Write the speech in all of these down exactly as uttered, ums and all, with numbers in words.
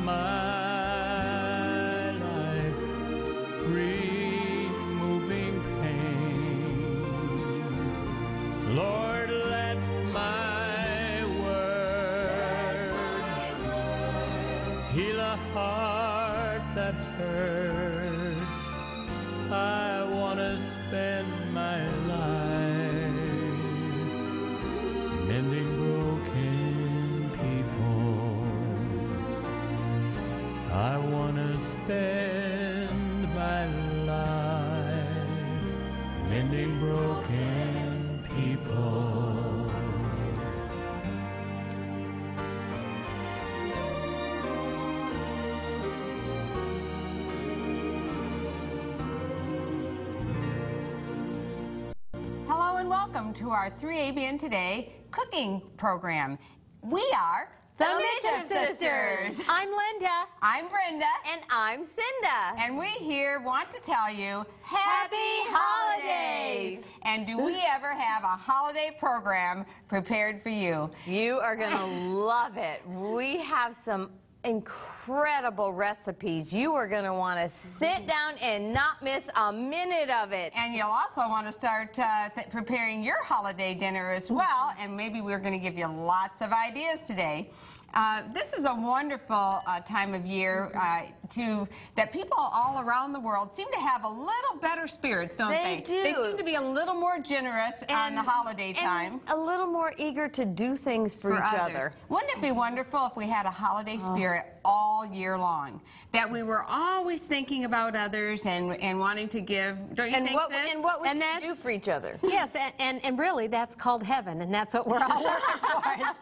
my life, removing pain. Lord, let my words heal a heart that hurts. I want to spend my life mending broken people. I want to spend my life mending broken people. Hello and welcome to our three A B N Today cooking program. We are The Micheff Sisters. I'm Linda. I'm Brenda. And I'm Cinda. And we here want to tell you Happy holidays. And do we ever have a holiday program prepared for you? You are going to love it. We have some incredible recipes. You are going to want to sit down and not miss a minute of it. And you'll also want to start uh, th preparing your holiday dinner as well, and maybe we're going to give you lots of ideas today. Uh, this is a wonderful uh, time of year uh, to that people all around the world seem to have a little better spirits, don't they? They do. They seem to be a little more generous And, on the holiday and time. a little more eager to do things for, For each others. other. Wouldn't it be wonderful if we had a holiday spirit oh. all year long? That we were always thinking about others and and wanting to give. Don't you And think what, sis? and what we And can that's- do for each other. Yes, and, and, and really that's called heaven, and that's what we're all working towards.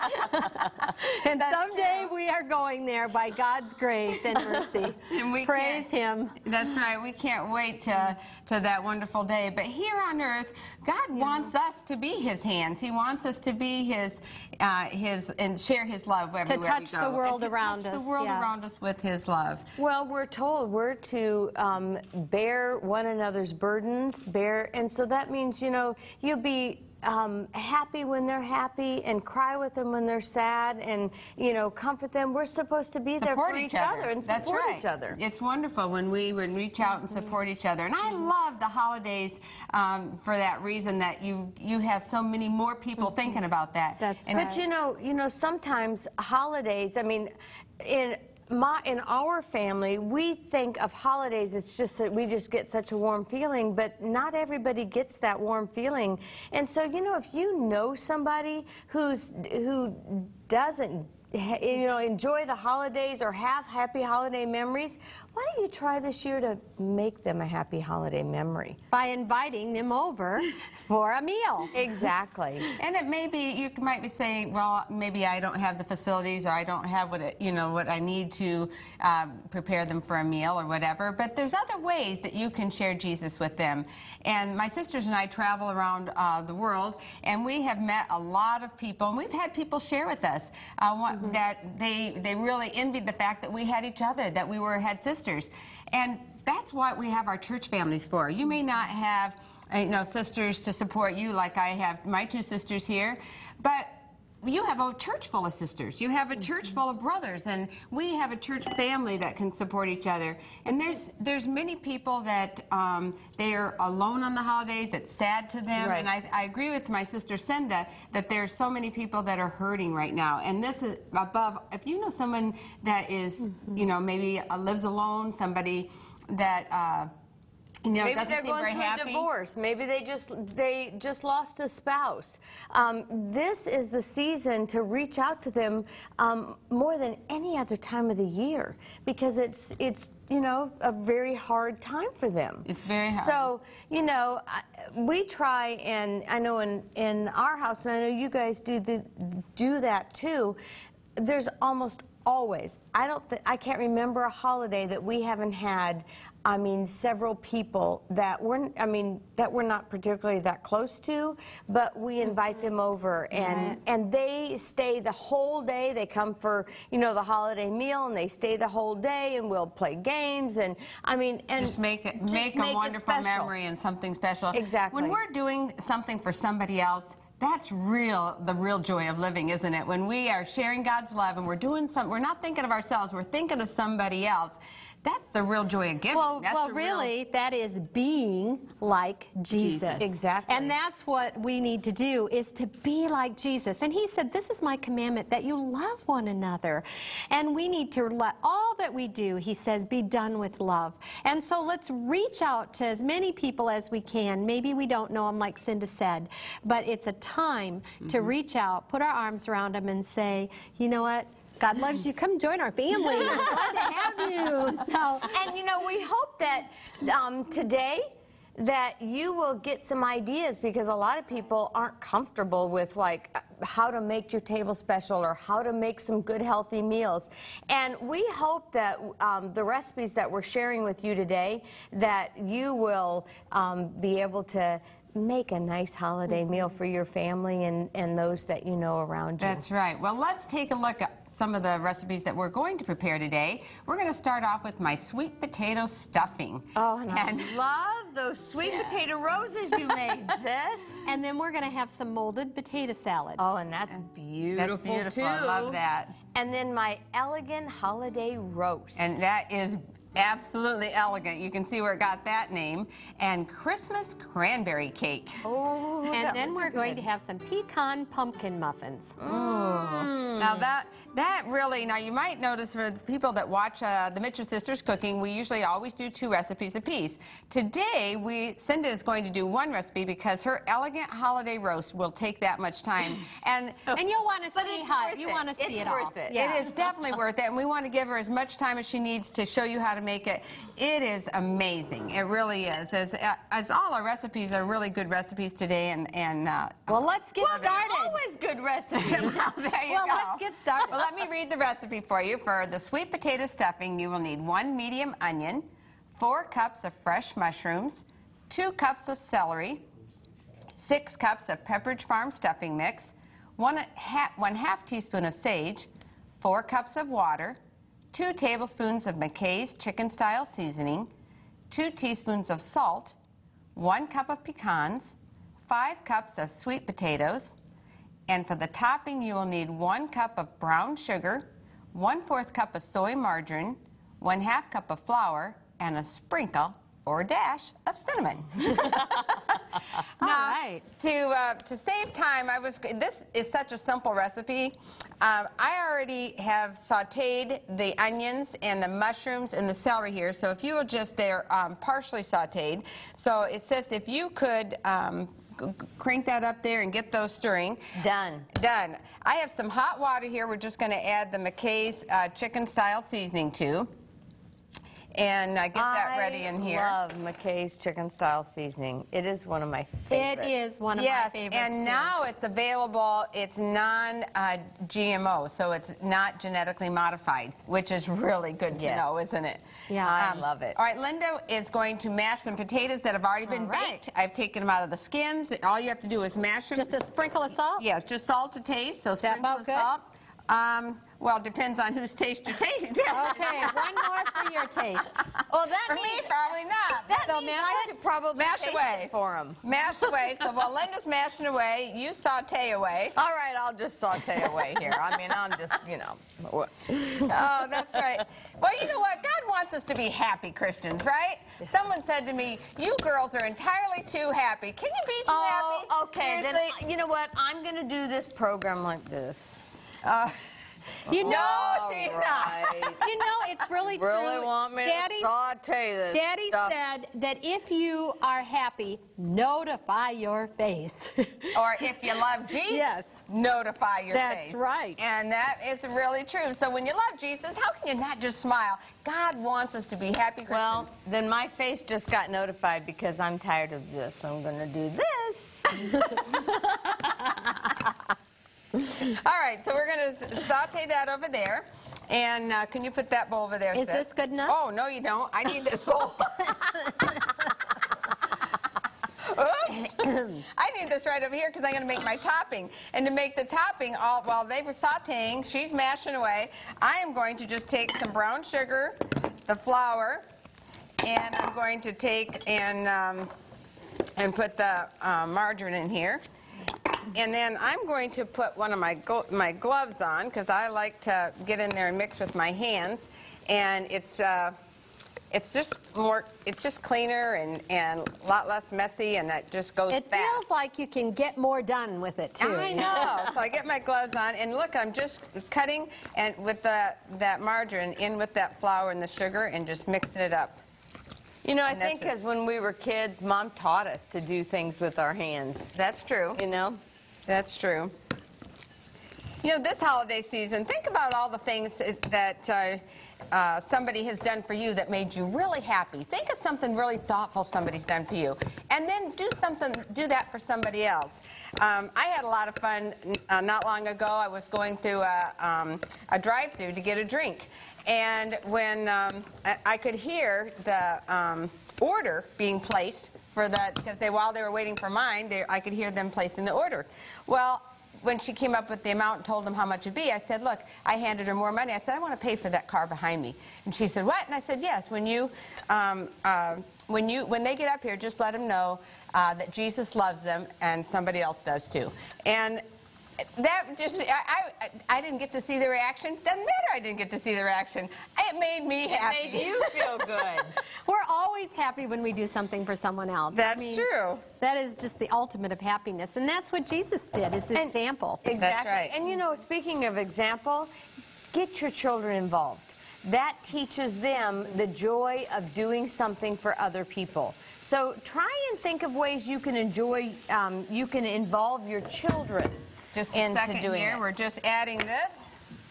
And That's someday true. we are going there by God's grace and mercy. And we Praise can't- Him. That's right. We can't wait to, to that wonderful day. But here on earth, God wants us to be His hands. He wants us to be His, uh, His, and share His love everywhere we touch go. the world and to around touch us, the world yeah. around us with His love. Well, we're told we're to um, bear one another's burdens, bear, and so that means, you know, you'll be um, happy when they're happy and cry with them when they're sad and, you know, comfort them. We're supposed to be there Support for each each other. other and That's support right. each other. It's wonderful when we would reach out and support each other. And I love the holidays um, for that reason, that you you have so many more people thinking about that. That's and right. But you know, you know, sometimes holidays, I mean, in my in our family, we think of holidays, it's just that we just get such a warm feeling, but not everybody gets that warm feeling. And so, you know, if you know somebody who's who doesn't you know, enjoy the holidays or have happy holiday memories, why don't you try this year to make them a happy holiday memory? By inviting them over for a meal. Exactly. And it may be, you might be saying, well, maybe I don't have the facilities, or I don't have what it, you know, what I need to um, prepare them for a meal or whatever. But there's other ways that you can share Jesus with them. And my sisters and I travel around uh, the world, and we have met a lot of people, and we've had people share with us uh, what, mm-hmm. that they they really envied the fact that we had each other, that we were had sisters, and that's what we have our church families for. You may not have you know, sisters to support you like I have my two sisters here, but you have a church full of sisters. You have a church full of brothers, and we have a church family that can support each other. And there's there's many people that um, they are alone on the holidays. It's sad to them, Right. and I, I agree with my sister Cinda that there's so many people that are hurting right now. And this is above. If you know someone that is, mm-hmm. you know, maybe uh, lives alone, somebody that. Uh, You know, Maybe they're seem going very through happy. a divorce. Maybe they just they just lost a spouse. Um, this is the season to reach out to them um, more than any other time of the year, because it's it's you know a very hard time for them. It's very hard. So you know I, we try, and I know in in our house, and I know you guys do the, do that too. There's almost always, I don't th I can't remember a holiday that we haven't had, I mean, several people that we're, I mean, that we're not particularly that close to, but we invite them over, and Right. and they stay the whole day. They come for, you know, the holiday meal, and they stay the whole day, and we'll play games, and I mean, and Just make it, just make, make a it wonderful special. memory and something special. Exactly. When we're doing something for somebody else, That's real, the real joy of living, isn't it? When we are sharing God's love and we're doing something, we're not thinking of ourselves, we're thinking of somebody else. That's the real joy of giving. Well, that's well the really, real... that is being like Jesus. Jesus. Exactly. And that's what we need to do, is to be like Jesus. And he said, this is my commandment, that you love one another. And we need to let all that we do, he says, be done with love. And so let's reach out to as many people as we can. Maybe we don't know them, like Cinda said, but it's a time mm-hmm. to reach out, put our arms around them and say, you know what? God loves you. Come join our family. We're glad to have you. So, and you know, we hope that um, today that you will get some ideas, because a lot of people aren't comfortable with like how to make your table special or how to make some good healthy meals. And we hope that um, the recipes that we're sharing with you today, that you will um, be able to make a nice holiday meal for your family and, and those that you know around you. That's right. Well, let's take a look at some of the recipes that we're going to prepare today. We're going to start off with my sweet potato stuffing. Oh, and, and I love those sweet potato roses you made, sis. And then we're going to have some molded potato salad. Oh, and that's beautiful, That's beautiful. too. I love that. And then my elegant holiday roast. And that is absolutely elegant. You can see where it got that name. And Christmas cranberry cake. Oh, and then we're good. going to have some pecan pumpkin muffins. Mm. Now that that really, now you might notice for the people that watch uh, the Micheff sisters cooking, we usually always do two recipes apiece. Today, we Cinda is going to do one recipe because her elegant holiday roast will take that much time. And and you'll want to but see it's how worth you it. want to see it's it worth all. It. Yeah. It is definitely worth it, and we want to give her as much time as she needs to show you how to make it. It is amazing. It really is. As, uh, as all our recipes are really good recipes today, and and uh, well, let's get well, started. Always good recipes. well, there you well, go. let's get started. Well, let me read the recipe for you. For the sweet potato stuffing, you will need one medium onion, four cups of fresh mushrooms, two cups of celery, six cups of Pepperidge Farm stuffing mix, one half, one half teaspoon of sage, four cups of water, two tablespoons of Micheff's chicken style seasoning, two teaspoons of salt, one cup of pecans, five cups of sweet potatoes, and for the topping you will need one cup of brown sugar, one fourth cup of soy margarine, one half cup of flour, and a sprinkle or dash of cinnamon. All now, right. To uh, to save time, I was. This is such a simple recipe. Um, I already have sautéed the onions and the mushrooms and the celery here. So if you will just, they're um, partially sautéed. So it says if you could um, crank that up there and get those stirring. Done. Done. I have some hot water here. We're just going to add the Micheff's uh, chicken style seasoning to. And uh, get that I ready in here. I love Micheff's chicken style seasoning. It is one of my favorites. It is one of yes, my favorites, and too. now it's available. It's non uh, G M O, so it's not genetically modified, which is really good to Yes. know, isn't it? Yeah. I love it. All right, Linda is going to mash some potatoes that have already been All right. baked. I've taken them out of the skins. All you have to do is mash them. Just a sprinkle of salt? Yes, just salt to taste. So that sprinkle about of good? salt. Um, well, it depends on whose taste you taste. Okay, one more for your taste. Well, that For means, me, probably not. that So means mash I it? should probably Mash taste away. it for him. Mash away. So while Linda's mashing away, you saute away. All right, I'll just saute away here. I mean, I'm just, you know. what- Oh, that's right. Well, you know what? God wants us to be happy Christians, right? Someone said to me, you girls are entirely too happy. Can you be too happy? Oh, okay. Then, Seriously? you know what? I'm going to do this program like this. Uh, You know, no, she's right. not. you know, it's really true. Really want me Daddy, to saute this Daddy stuff. said that if you are happy, notify your face. Or if you love Jesus, Yes. notify your That's face. right. And that is really true. So when you love Jesus, how can you not just smile? God wants us to be happy Christians. Well, then my face just got notified because I'm tired of this. I'm going to do this. All right, so we're going to saute that over there. And uh, can you put that bowl over there, Is sis? this good enough? Oh, no, you don't. I need this bowl. Oops. I need this right over here because I'm going to make my topping. And to make the topping, all while they were sauteing, she's mashing away, I am going to just take some brown sugar, the flour, and I'm going to take and, um, and put the uh, margarine in here. and then I'm going to put one of my glo my gloves on because I like to get in there and mix with my hands, and it's uh, it's just more it's just cleaner and and a lot less messy, and it just goes It fast. feels like you can get more done with it too. I know. So I get my gloves on, and look, I'm just cutting and with the that margarine in with that flour and the sugar, and just mixing it up. You know, I And think that's because when we were kids, Mom taught us to do things with our hands. That's true. You know? That's true. You know, this holiday season, think about all the things that uh, uh, somebody has done for you that made you really happy. Think of something really thoughtful somebody's done for you, and then do something, do that for somebody else. Um, I had a lot of fun uh, not long ago. I was going through a, um, a drive-thru to get a drink, and when um, I, I could hear the um, order being placed for that, because they, while they were waiting for mine, they, I could hear them placing the order. Well, when she came up with the amount and told them how much it'd be, I said, look, I handed her more money. I said, I want to pay for that car behind me. And she said, what? And I said, yes, when you, um, uh, when you, when they get up here, just let them know uh, that Jesus loves them and somebody else does too. And that just, I, I, I didn't get to see the reaction. Doesn't matter I didn't get to see the reaction. It made me happy. It made you feel good. We're always happy when we do something for someone else. That's I mean, true. That is just the ultimate of happiness, and that's what Jesus did, is an And- example. Exactly. That's right. And you know, speaking of example, get your children involved. That teaches them the joy of doing something for other people. So try and think of ways you can enjoy, um, you can involve your children. Just a into second doing here. it. We're just adding this.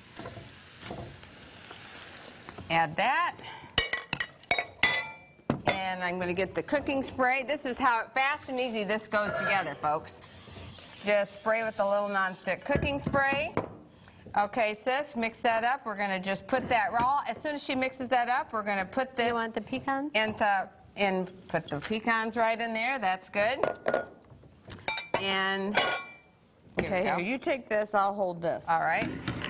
Add that. And I'm going to get the cooking spray. This is how fast and easy this goes together, folks. Just spray with a little nonstick cooking spray. Okay, sis, mix that up. We're going to just put that raw. As soon as she mixes that up, we're going to put this You want the pecans? and the and put the pecans right in there. That's good. And here Okay, we go. here, you take this, I'll hold this. All right.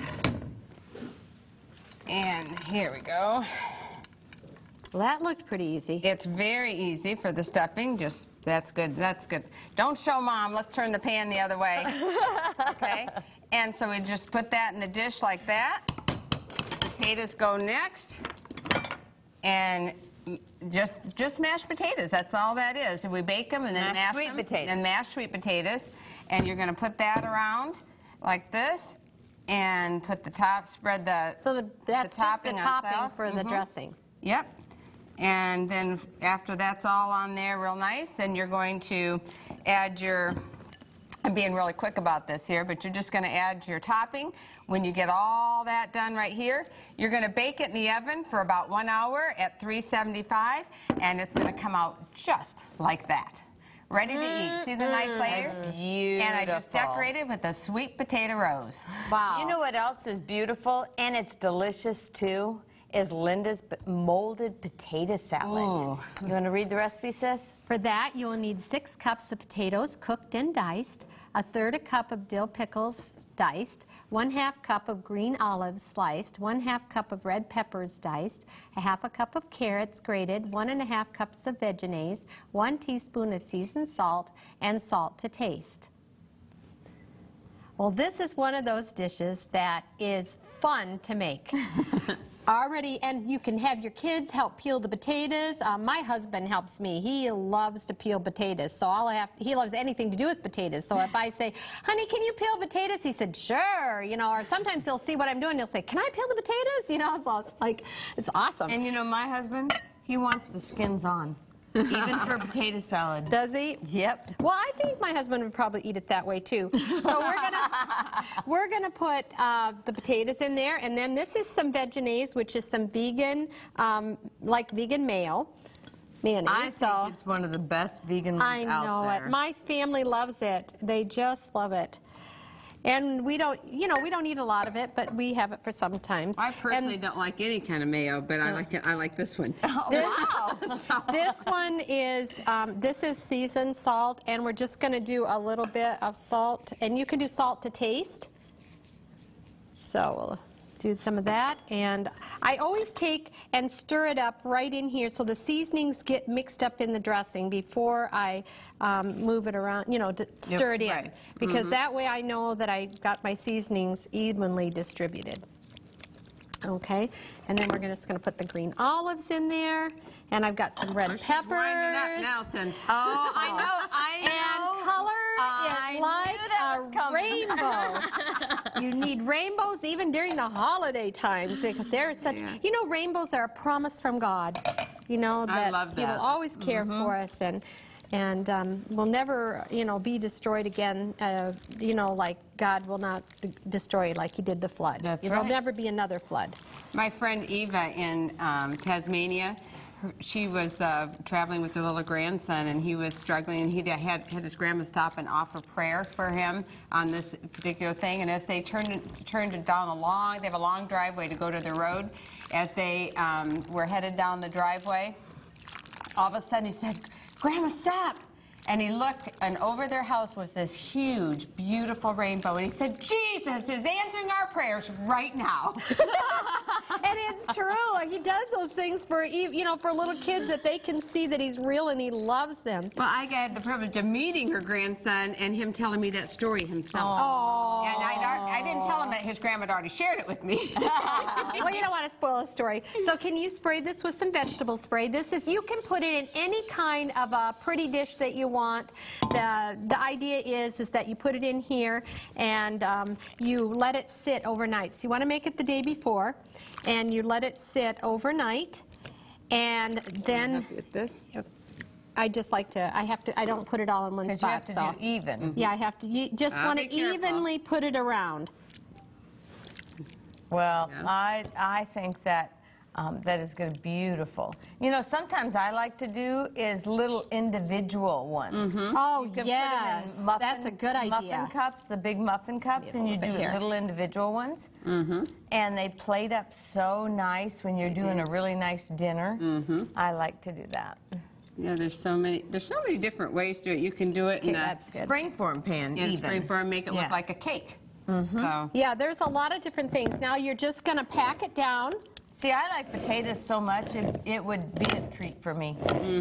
And here we go. Well, that looked pretty easy. It's very easy for the stuffing. Just, that's good. That's good. Don't show Mom. Let's turn the pan the other way. Okay? And so we just put that in the dish like that. Potatoes go next. And just just mashed potatoes. That's all that is. And we bake them and then Mashed mash sweet them. potatoes. And mashed sweet potatoes. And you're going to put that around like this. And put the top, spread the So the, that's the topping just the topping itself. for the Mhm. dressing. Yep. And then after that's all on there real nice, then you're going to add your, I'm being really quick about this here, but you're just going to add your topping. When you get all that done right here, you're going to bake it in the oven for about one hour at three seventy-five, and it's going to come out just like that. Ready to eat. See the nice layer? Beautiful. And I just decorated with a sweet potato rose. Wow. You know what else is beautiful and it's delicious too? Is Linda's b- molded potato salad. Ooh. You want to read the recipe, sis? For that, you will need six cups of potatoes cooked and diced, a third a cup of dill pickles diced, one half cup of green olives sliced, one half cup of red peppers diced, a half a cup of carrots grated, one and a half cups of veggies, one teaspoon of seasoned salt, and salt to taste. Well, this is one of those dishes that is fun to make. Already, and you can have your kids help peel the potatoes. Uh, my husband helps me. He loves to peel potatoes, so I'll have, he loves anything to do with potatoes. So if I say, honey, can you peel potatoes? He said, sure. You know, or sometimes he'll see what I'm doing. He'll say, can I peel the potatoes? You know, so it's like, it's awesome. And you know, my husband, he wants the skins on, even for potato salad. Does he? Yep. Well, I think my husband would probably eat it that way too. So we're gonna we're gonna put uh, the potatoes in there, and then this is some veggies, which is some vegan, um, like vegan mayo, mayonnaise. I think so it's one of the best vegan ones I out know there. it. My family loves it. They just love it. And we don't, you know, we don't eat a lot of it, but we have it for sometimes. I personally And don't like any kind of mayo, but I like it. I like this one. This, this one is, um, this is seasoned salt, and we're just going to do a little bit of salt, and you can do salt to taste. So we'll do some of that. And I always take and stir it up right in here so the seasonings get mixed up in the dressing before I um, move it around, you know, to stir it in. right. Because Mm-hmm. that way I know that I got my seasonings evenly distributed. Okay, and then we're gonna, just going to put the green olives in there, and I've got some red She's peppers. winding up now since. Oh, I know, I know. And color I it knew like that was a coming. rainbow. You need rainbows even during the holiday times because they're such, Yeah. you know, rainbows are a promise from God. You know, that love He will that. always care Mm-hmm. for us and and um, will never, you know, be destroyed again. Uh, you know, like God will not d- destroy like He did the flood. That's There'll right. never be another flood. My friend Eva in um, Tasmania, her, she was uh, traveling with her little grandson, and he was struggling, and he had, had his grandma stop and offer prayer for him on this particular thing. And as they turned it, turned it down a long, they have a long driveway to go to the road. As they um, were headed down the driveway, all of a sudden he said, "Grandma, stop!" And he looked, and over their house was this huge, beautiful rainbow. And he said, "Jesus is answering our prayers right now." And it's true. He does those things for, e- you know, for little kids that they can see that He's real and He loves them. Well, I got the privilege of meeting her grandson and him telling me that story himself. Oh. And I'd, al- I didn't tell him that his grandma had already shared it with me. Well, you don't want to spoil a story. So can you spray this with some vegetable spray? This is, you can put it in any kind of a pretty dish that you want. The, the idea is, is that you put it in here and um, you let it sit overnight. So you want to make it the day before and you let it sit overnight and then With this? I just like to, I have to, I don't put it all in one Because you spot. have to so. do even. Yeah, I have to, you just Ah, want be to careful. evenly put it around. Well, Yeah. I I think that um, that is going to be beautiful. You know, sometimes I like to do is little individual ones. Oh, You can put 'em yes, in muffin, that's a good idea. Muffin cups, the big muffin cups, and you little do bit here. little individual ones. Mm-hmm. And they plate up so nice when you're doing a really nice dinner. Mm-hmm. I like to do that. Yeah, there's so many, there's so many different ways to do it. You can do it in a that's good. Springform pan, in even. springform, make it Yeah. look like a cake. So, Yeah, there's a lot of different things. Now you're just going to pack it down. See, I like potatoes so much, it, it would be a treat for me.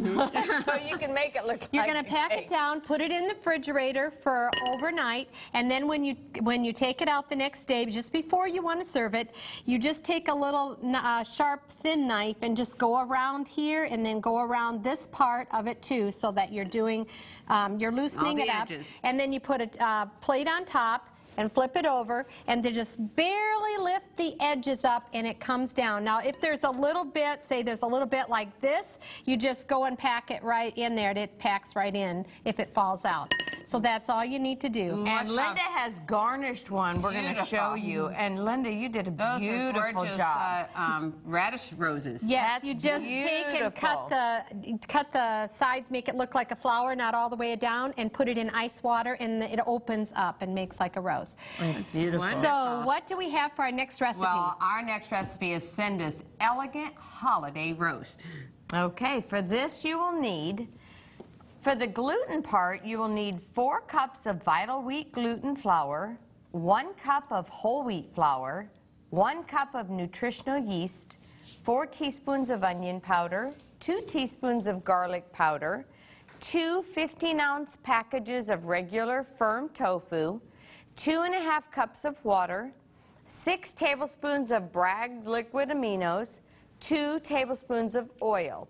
So you can make it look You're like going to a pack cake. it down, put it in the refrigerator for overnight, and then when you when you take it out the next day, just before you want to serve it, you just take a little uh, sharp, thin knife and just go around here and then go around this part of it too, so that you're doing, um, you're loosening the it up, edges. and then you put a uh, plate on top and flip it over, and to just barely lift the edges up, and it comes down. Now, if there's a little bit, say there's a little bit like this, you just go and pack it right in there, and it packs right in if it falls out. So that's all you need to do. And Linda has garnished one we're going to show Beautiful. you. And Linda, you did a those beautiful are gorgeous job. uh, um, radish roses. Yes, That's you just take and beautiful. cut the cut the sides, make it look like a flower, not all the way down, and put it in ice water, and it opens up and makes like a rose. It's beautiful. Wonderful. So what do we have for our next recipe? Well, our next recipe is Cinda's Elegant Holiday Roast. Okay, for this you will need, for the gluten part, you will need four cups of vital wheat gluten flour, one cup of whole wheat flour, one cup of nutritional yeast, four teaspoons of onion powder, two teaspoons of garlic powder, two fifteen ounce packages of regular firm tofu, two and a half cups of water, six tablespoons of Bragg's liquid aminos, two tablespoons of oil.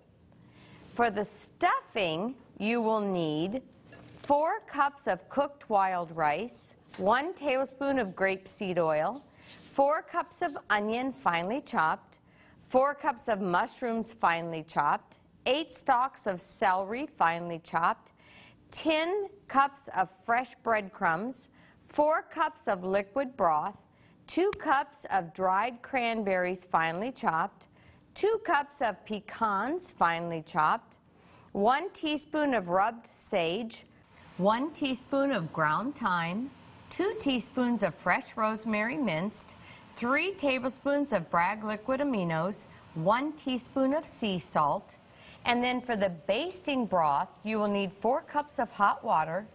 For the stuffing, you will need four cups of cooked wild rice, one tablespoon of grapeseed oil, four cups of onion finely chopped, four cups of mushrooms finely chopped, eight stalks of celery finely chopped, ten cups of fresh breadcrumbs, four cups of liquid broth, two cups of dried cranberries finely chopped, two cups of pecans finely chopped, one teaspoon of rubbed sage, one teaspoon of ground thyme, two teaspoons of fresh rosemary minced, three tablespoons of Bragg liquid aminos, one teaspoon of sea salt, and then for the basting broth, you will need four cups of hot water,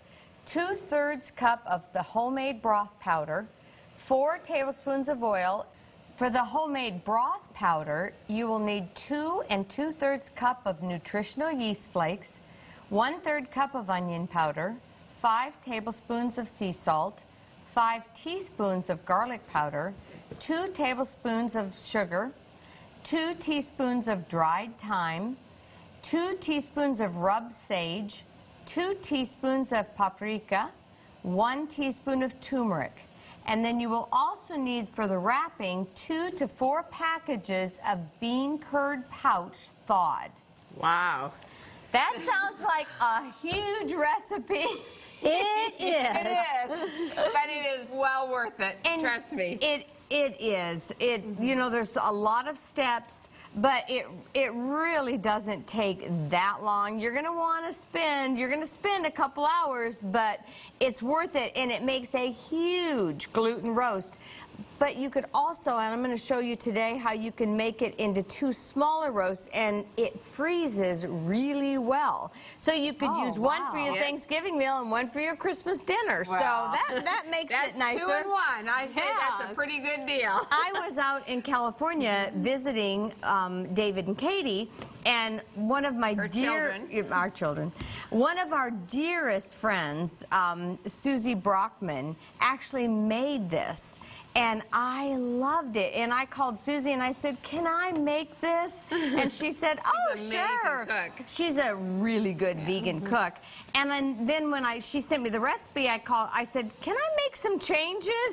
two-thirds cup of the homemade broth powder, four tablespoons of oil, For the homemade broth powder, you will need two and two-thirds cup of nutritional yeast flakes, one-third cup of onion powder, five tablespoons of sea salt, five teaspoons of garlic powder, two tablespoons of sugar, two teaspoons of dried thyme, two teaspoons of rubbed sage, two teaspoons of paprika, one teaspoon of turmeric. And then you will also need for the wrapping two to four packages of bean curd pouch thawed. Wow. That sounds like a huge recipe. It is. It is, but it is well worth it. And trust me. It it is. It you know there's a lot of steps, but it it really doesn't take that long. You're going to want to spend you're going to spend a couple hours, but it's worth it, and it makes a huge gluten roast. But you could also, and I'm going to show you today how you can make it into two smaller roasts, and it freezes really well. So you could Oh, use one for wow. your Yes. Thanksgiving meal and one for your Christmas dinner. Wow. So that that makes That's it nicer. two in one. I think that's a Yes. pretty good deal. I was out in California visiting um, David and Katie, and one of my Her dear, children. our children, one of our dearest friends, um, Susie Brockman, actually made this. And I loved it. And I called Susie and I said, "Can I make this?" And she said, "Oh, an amazing sure." cook. She's a really good vegan cook. And then, then when I she sent me the recipe, I called. I said, "Can I make some changes?"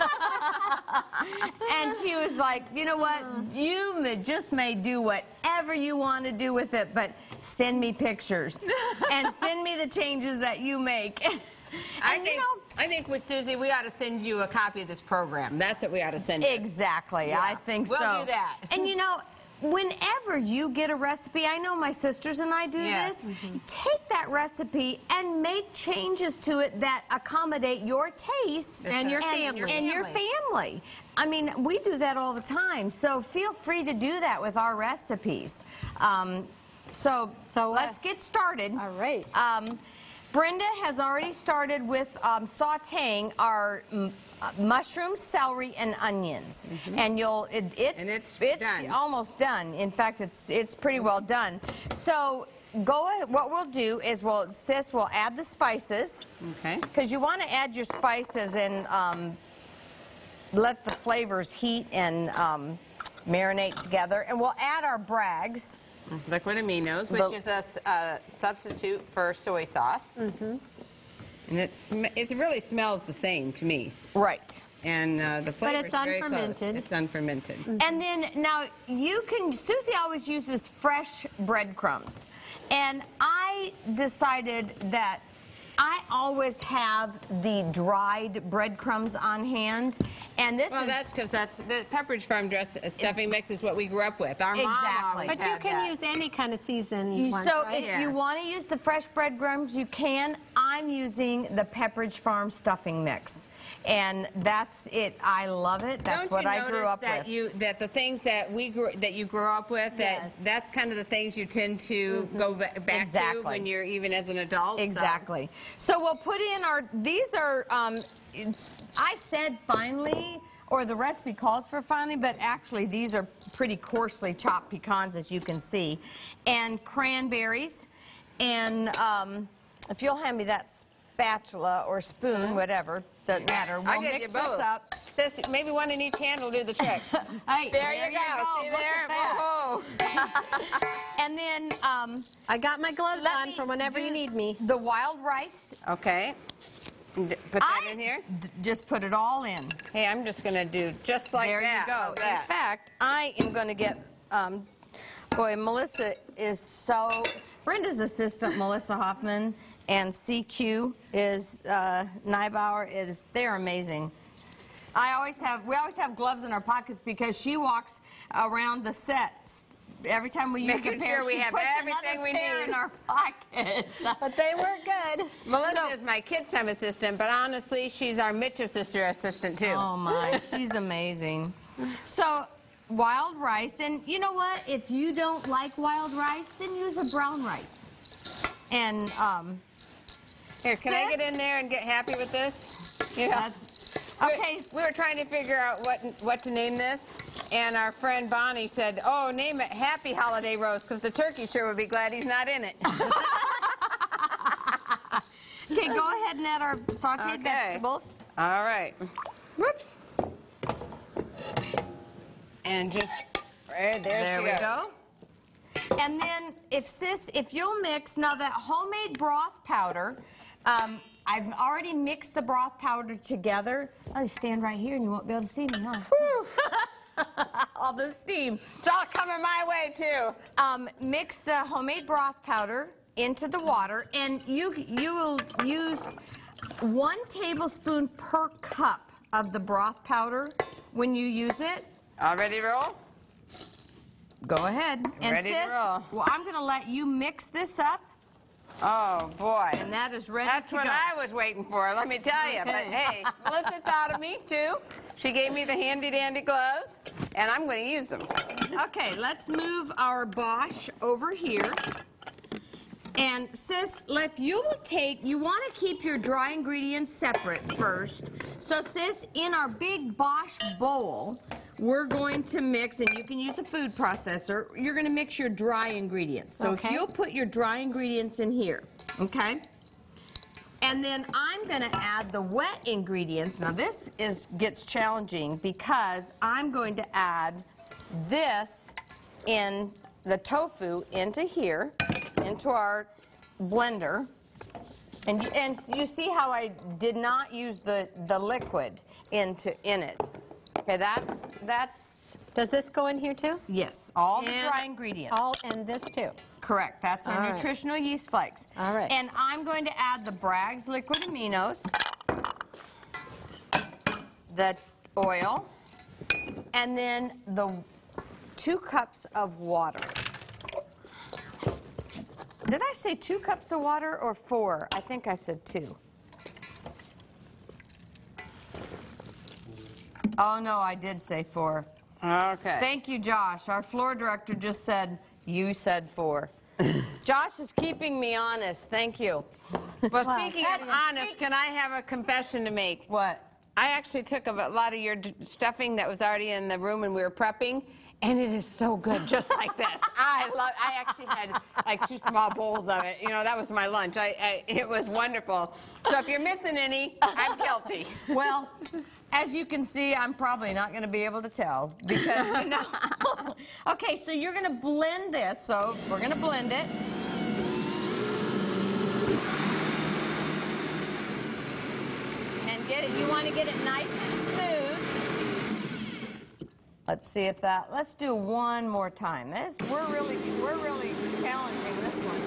And she was like, "You know what? You may, just may do whatever you want to do with it, but send me pictures and send me the changes that you make." I And, think, you know, I think with Susie, we ought to send you a copy of this program. That's what we ought to send you. Exactly, Yeah. I think We'll so. do that. And you know, whenever you get a recipe, I know my sisters and I do Yes. this, take that recipe and make changes to it that accommodate your taste And your and, family. and your family. I mean, we do that all the time, so feel free to do that with our recipes. Um, so So, uh, let's get started. All right. Um, Brenda has already started with um, sautéing our mm, uh, mushrooms, celery, and onions, and you'll it, it's And it's it's done. almost done. In fact, it's it's pretty well done. So go ahead. What we'll do is we'll sis we'll add the spices Okay. because you want to add your spices and um, let the flavors heat and um, marinate together, and we'll add our brags. Liquid aminos, which The- is a s- a substitute for soy sauce. Mm-hmm. And it, sm it really smells the same to me. Right. And uh, the flavor it's is very close. unfermented. It's unfermented. And then now you can, Susie always uses fresh breadcrumbs. And I decided that I always have the dried breadcrumbs on hand. And this Well, is, that's because that's the Pepperidge Farm dress uh, stuffing mix is what we grew up with. Our mom Exactly. always But you had can that. use any kind of seasoned you- ones, so right? if you Yes. want to use the fresh breadcrumbs, you can. I'm using the Pepperidge Farm stuffing mix. And that's it. I love it. That's Don't what you I grew notice up that with. You, that the things that we grew, that you grew up with, that Yes. that's kind of the things you tend to go ba back Exactly. to when you're even as an adult. so- Exactly. So we'll put in our, these are, um, I said finely, or the recipe calls for finely, but actually these are pretty coarsely chopped pecans, as you can see, and cranberries. And um, if you'll hand me that spatula or spoon, whatever, doesn't matter. We'll I'll give mix you this both. up. Sis, maybe one in each hand will do the trick. Hey, There, you go. See Look there? at that. Whoa. And then um, I got my gloves let on me for whenever you do need me. the wild rice. Okay. D- Put that I in here. d- just put it all in. Hey, I'm just going to do just like There that. you go. How's In that? fact, I am going to get, um, boy, Melissa is so, Brenda's assistant, Melissa Hoffman, and C Q is, uh, Nybauer, is, they're amazing. I always have, we always have gloves in our pockets because she walks around the set. Every time we use Making a pair, sure we she have puts everything another we pair need. in our pockets. But they work good. Melissa is my kids' time assistant, but honestly, she's our Micheff sister assistant, too. Oh my, she's amazing. So, wild rice, and you know what? If you don't like wild rice, then use a brown rice. And um, Here, can I Sis? get in there and get happy with this? Yeah. that's okay. We were trying to figure out what what to name this. And our friend Bonnie said, oh, name it Happy Holiday Roast, because the turkey sure would be glad he's not in it. Okay, go ahead and add our sauteed Okay. vegetables. All right. Whoops. And just, right there, There she we goes. go. And then, if sis, if you'll mix, now that homemade broth powder, um, I've already mixed the broth powder together. I'll just stand right here and you won't be able to see me, huh? All the steam. It's all coming my way, too. Um, mix the homemade broth powder into the water, and you you will use one tablespoon per cup of the broth powder when you use it. All ready to roll? Go ahead. And Ready to sis, roll. well, I'm going to let you mix this up, Oh, boy. and that is ready That's to what go. I was waiting for, let me tell you. But Okay. hey, Melissa thought of me, too. She gave me the handy-dandy gloves, and I'm going to use them. Okay, let's move our Bosch over here. And sis, if you will take, you want to keep your dry ingredients separate first. So sis, in our big Bosch bowl, we're going to mix, and you can use a food processor, you're going to mix your dry ingredients. So Okay. if you'll put your dry ingredients in here, okay? And then I'm going to add the wet ingredients. Now this is gets challenging because I'm going to add this in the tofu into here, into our blender. And you, and you see how I did not use the, the liquid into in it. Okay, that's, that's, Does this go in here too? yes, all the And dry ingredients. All, and this too. Correct. That's our All right. nutritional yeast flakes. All right. And I'm going to add the Bragg's liquid aminos, the oil, and then the two cups of water. Did I say two cups of water or four? I think I said two. Oh, no, I did say four. Okay. Thank you, Josh. Our floor director just said, you said four. Josh is keeping me honest. Thank you. Well, speaking of That- honest, can I have a confession to make? What? I actually took a lot of your d- stuffing that was already in the room when we were prepping, and it is so good, just like this. I love. I actually had like two small bowls of it. You know, that was my lunch. I, I it was wonderful. So if you're missing any, I'm guilty. Well, as you can see, I'm probably not going to be able to tell because, you know. Okay, so you're going to blend this. So we're going to blend it. And get it, you want to get it nice and smooth. Let's see if that, let's do one more time. This, we're really, we're really challenging this one.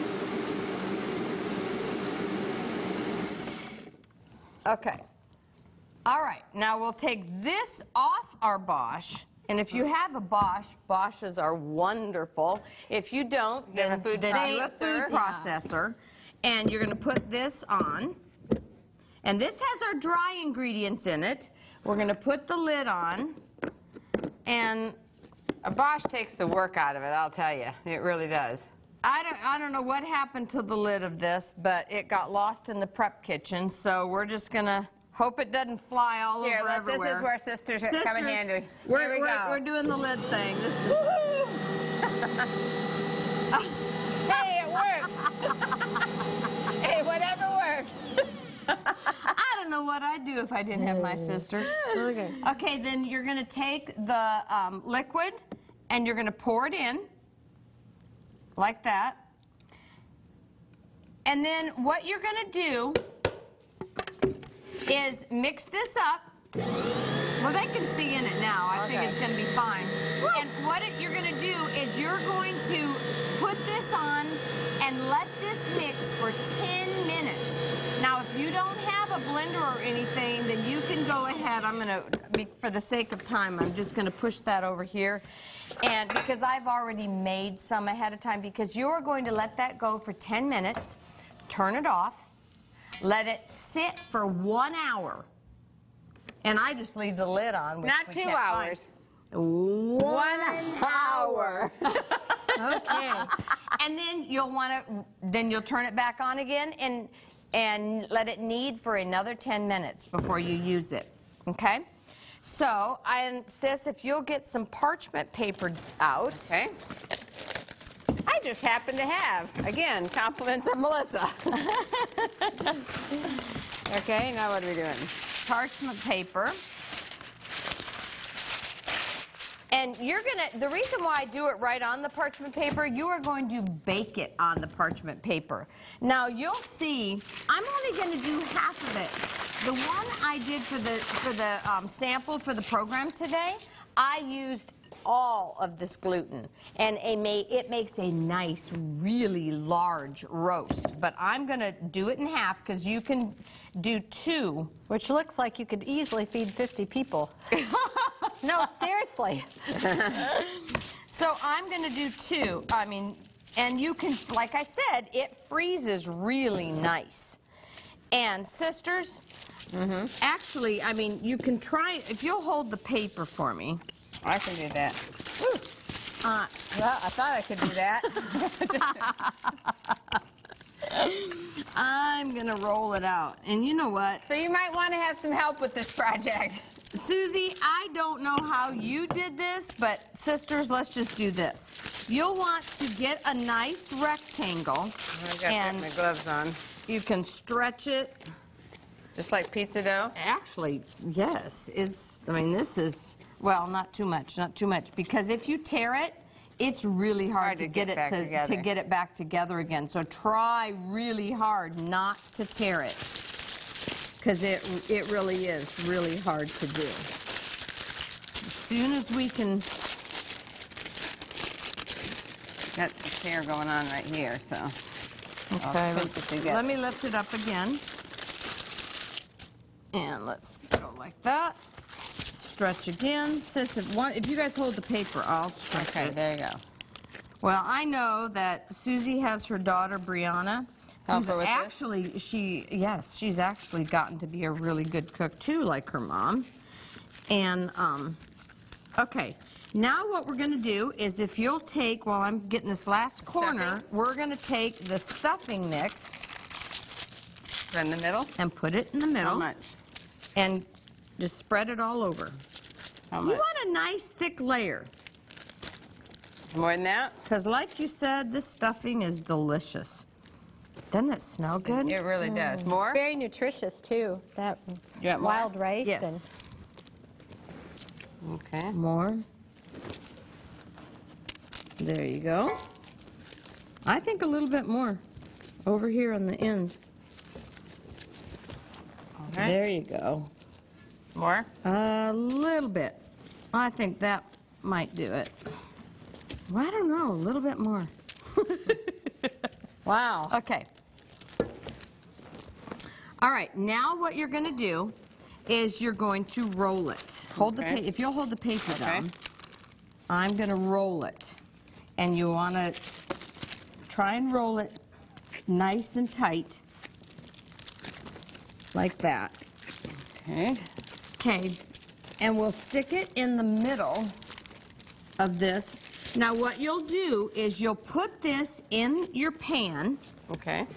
Okay. All right, now we'll take this off our Bosch, and if you have a Bosch, Bosches are wonderful. If you don't, Then then, a food then do a processor. food processor, and you're gonna put this on, and this has our dry ingredients in it. We're gonna put the lid on, and A Bosch takes the work out of it, I'll tell you. It really does. I don't, I don't know what happened to the lid of this, but it got lost in the prep kitchen, so we're just gonna hope it doesn't fly all Here, over let, everywhere. this is where sisters, come in Sisters, handy. We're, Here we we're, go. we're doing the lid thing. This is, Hey, it works. Hey, whatever works. I don't know what I'd do if I didn't have my sisters. Okay. Okay, then you're gonna take the um, liquid and you're gonna pour it in, like that. And then what you're gonna do is mix this up. Well, they can see in it now. I think Okay. it's gonna be fine. And what it, you're gonna do is you're going to put this on and let this mix for ten minutes. Now, if you don't have a blender or anything, then you can go ahead. I'm gonna, be, for the sake of time, I'm just gonna push that over here. And because I've already made some ahead of time, because you're going to let that go for ten minutes, turn it off, let it sit for one hour. And I just leave the lid on. Which Not we two can't find. hours. One hour. Okay. And then you'll want to, then you'll turn it back on again and and let it knead for another ten minutes before you use it. Okay? So, and sis, if you'll get some parchment paper out. Okay. I just happen to have, again, compliments of Melissa. Okay, now what are we doing? Parchment paper. And you're gonna, the reason why I do it right on the parchment paper, you are going to bake it on the parchment paper. Now you'll see, I'm only gonna do half of it. The one I did for the, for the um, sample for the program today, I used all of this gluten, and a ma it makes a nice, really large roast. But I'm gonna do it in half because you can do two. Which looks like you could easily feed fifty people. No, seriously. So I'm gonna do two. I mean, and you can, like I said, it freezes really nice. And sisters, mm-hmm. actually, I mean, you can try, if you'll hold the paper for me. I can do that. Ooh. Uh, Well, I thought I could do that. I'm gonna roll it out. And you know what? So you might want to have some help with this project. Susie, I don't know how you did this, but sisters, let's just do this. You'll want to get a nice rectangle. I gotta and put my gloves on. you can stretch it. Just like pizza dough? Actually, yes. It's, I mean, this is, well, not too much, not too much. Because if you tear it, it's really hard, Hard to, to get, get it back to, together. to get it back together again. So try really hard not to tear it. Because it, it really is really hard to do. As soon as we can, Got the tear going on right here, so. okay, I'll pinch it together. let me lift it up again. And let's go like that. Stretch again. Sis, if, one, if you guys hold the paper, I'll stretch Okay, it. there you go. Well, I know that Susie has her daughter, Brianna, Help who's her with this? actually, she, yes, she's actually gotten to be a really good cook too, like her mom. And, um, okay, now what we're gonna do is if you'll take, while I'm getting this last corner, Stuffing? we're gonna take the stuffing mix Put in the middle? and put it in the middle. How much? And just spread it all over. How You much? want a nice thick layer, More than that? because like you said, this stuffing is delicious. Doesn't it smell good? It really does. More? Very nutritious, too. That You want more? wild rice. Yes. Okay. More. There you go. I think a little bit more over here on the end. Okay. There you go. More? A little bit. I think that might do it. Well, I don't know, a little bit more. Wow. Okay. All right, now what you're going to do is you're going to roll it. Hold Okay. the pa- if you'll hold the paper Okay. down, I'm going to roll it. And you want to try and roll it nice and tight, like that. Okay. Okay, and we'll stick it in the middle of this. Now what you'll do is you'll put this in your pan. Okay.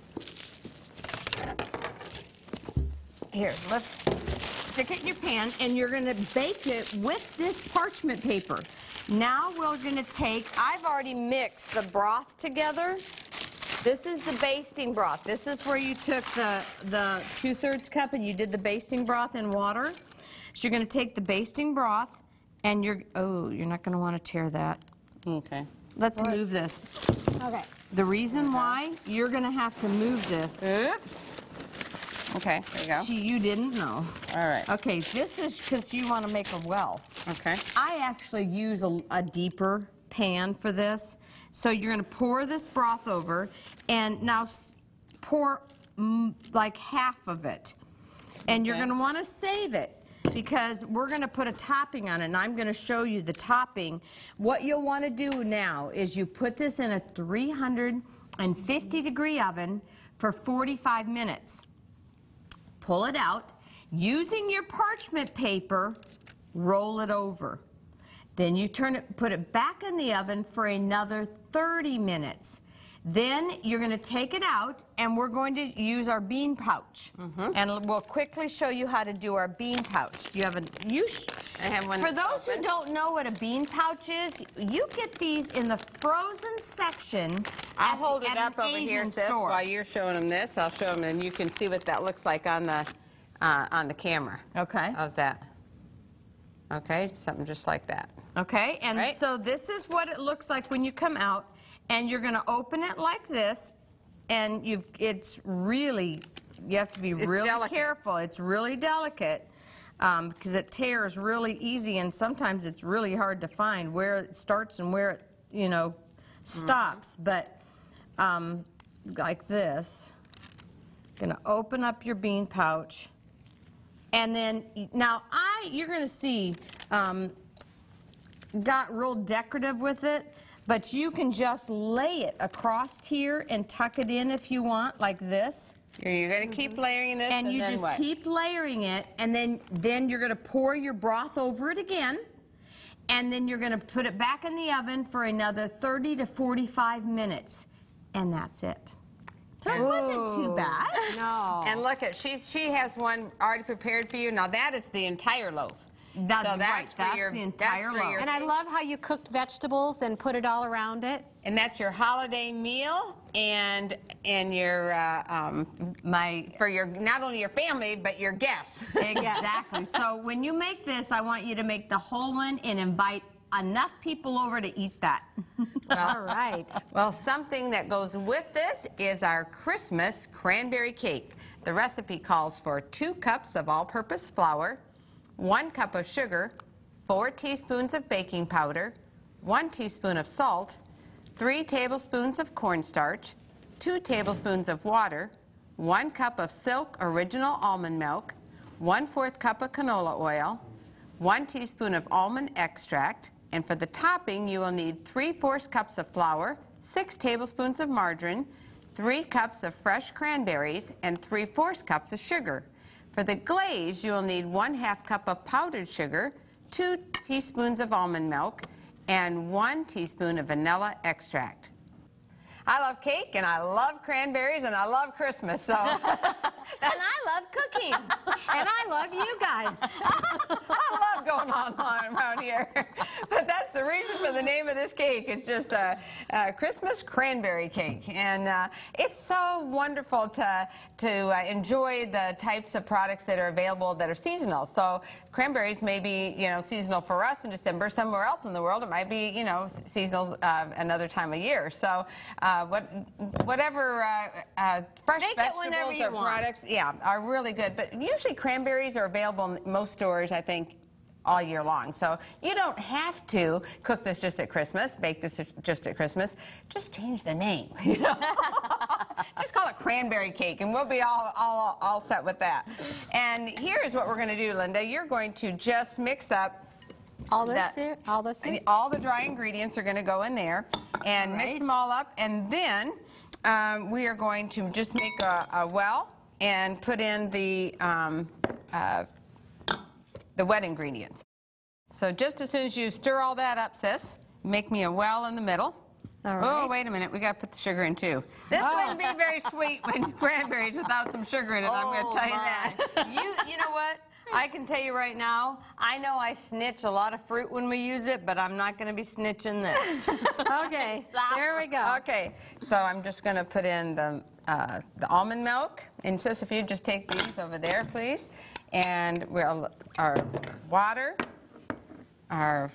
Here, let's stick it in your pan, and you're gonna bake it with this parchment paper. Now we're gonna take, I've already mixed the broth together. This is the basting broth. This is where you took the, the two-thirds cup and you did the basting broth in water. So you're gonna take the basting broth and you're, oh, you're not gonna wanna tear that. Okay. Let's move this. Okay. The reason why you're gonna have to move this, Oops. Okay, there you go. she, you didn't know. All right. Okay, this is because you wanna make a well. Okay. I actually use a, a deeper pan for this. So you're gonna pour this broth over, and now s- pour mm, like half of it. And you're Okay. gonna wanna save it because we're gonna put a topping on it, and I'm gonna show you the topping. What you'll wanna do now is you put this in a three hundred fifty degree oven for forty-five minutes. Pull it out. Using your parchment paper, roll it over. Then you turn it, put it back in the oven for another thirty minutes. Then you're going to take it out, and we're going to use our bean pouch. Mm-hmm. And we'll quickly show you how to do our bean pouch. You have a you. Sh I have one. For those open. who don't know what a bean pouch is, you get these in the frozen section. I'll at, hold it at up an over Asian here, sis, store. while you're showing them this. I'll show them, and you can see what that looks like on the uh, on the camera. Okay. How's that? Okay, something just like that. Okay, and Right. so this is what it looks like when you come out, and you're going to open it like this, and you've it's really, you have to be It's really delicate. careful. It's really delicate um, because it tears really easy, and sometimes it's really hard to find where it starts and where it, you know, stops. Mm-hmm. But um, like this, going to open up your bean pouch. And then, now I, you're going to see, um, got real decorative with it, but you can just lay it across here and tuck it in if you want, like this. You're going to keep layering this, and, And you then just what? keep layering it, and then, then you're going to pour your broth over it again, and then you're going to put it back in the oven for another thirty to forty-five minutes, and that's it. So it wasn't too bad. No. And look at she's she has one already prepared for you. Now that is the entire loaf. That's so right, that's for that's your the that's entire for loaf. your- And I love how you cooked vegetables and put it all around it. and that's your holiday meal, and and your uh, um, My for your not only your family but your guests. Exactly. So when you make this, I want you to make the whole one and invite enough people over to eat that. All right. Well, something that goes with this is our Christmas cranberry cake. The recipe calls for two cups of all-purpose flour, one cup of sugar, four teaspoons of baking powder, one teaspoon of salt, three tablespoons of cornstarch, two tablespoons of water, one cup of Silk Original almond milk, one-fourth cup of canola oil, one teaspoon of almond extract, and for the topping, you will need three-fourths cups of flour, six tablespoons of margarine, three cups of fresh cranberries, and three-fourths cups of sugar. For the glaze, you will need one-half cup of powdered sugar, two teaspoons of almond milk, and one teaspoon of vanilla extract. I love cake, and I love cranberries, and I love Christmas, so... And I love cooking. And I love you guys. I love going on around here. But that's the reason for the name of this cake. It's just a, a Christmas cranberry cake. And uh, it's so wonderful to, to uh, enjoy the types of products that are available that are seasonal. So cranberries may be, you know, seasonal for us in December. Somewhere else in the world, it might be, you know, seasonal uh, another time of year. So uh, what, whatever uh, uh, fresh Make it vegetables whenever you or want. products, yeah, are really good. But usually cranberries are available in most stores, I think, all year long. So you don't have to cook this just at Christmas, bake this just at Christmas. Just change the name, you know? Just call it cranberry cake, and we'll be all, all, all set with that. And here is what we're going to do, Linda. You're going to just mix up All this that- here? All this here? all the dry ingredients are going to go in there, and All mix right. them all up, and then um, we are going to just make a, a well and put in the um, uh, the wet ingredients. So just as soon as you stir all that up, sis, make me a well in the middle. All Oh, right. wait a minute, we got to put the sugar in too. This Oh. wouldn't be very sweet with cranberries without some sugar in it, I'm going to tell you that. you, you know what? I can tell you right now, I know I snitch a lot of fruit when we use it, but I'm not going to be snitching this. Okay, there we go. Okay, so I'm just going to put in the, uh, the almond milk. And sis, if you just take these over there, please. And we'll, our water, our